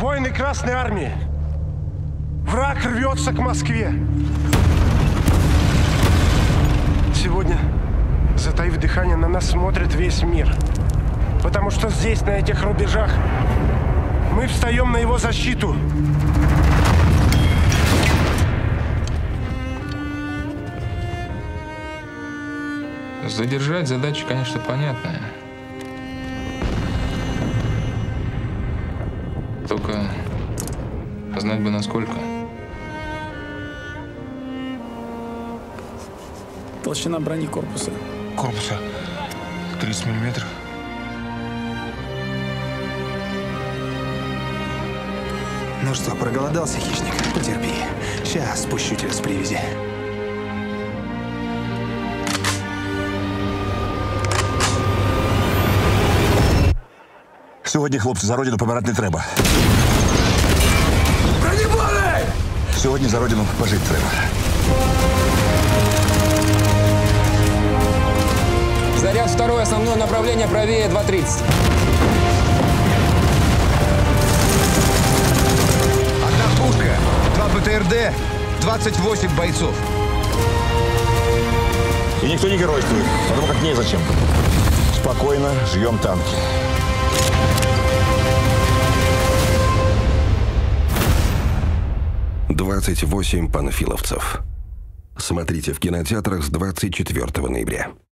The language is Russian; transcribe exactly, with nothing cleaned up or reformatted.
Воины Красной Армии. Враг рвется к Москве. Сегодня, затаив дыхание, на нас смотрит весь мир. Потому что здесь, на этих рубежах, мы встаем на его защиту. Задержать задача, конечно, понятная. Только знать бы насколько. Толщина брони корпуса. Корпуса тридцать миллиметров. Ну что, проголодался, хищник? Потерпи. Сейчас спущу тебя с привязи. Сьогодні, хлопці, за родину помирати не треба. Бронебоны! Сьогодні за родину пожити треба. Заряд второе основное направление правее два тридцать. Одна пушка, два ПТРД, двадцать восемь бойцов. И никто не геройствует, потому как незачем. Спокойно жьем танки. двадцать восемь панфиловцев. Смотрите в кинотеатрах с двадцать четвёртого ноября.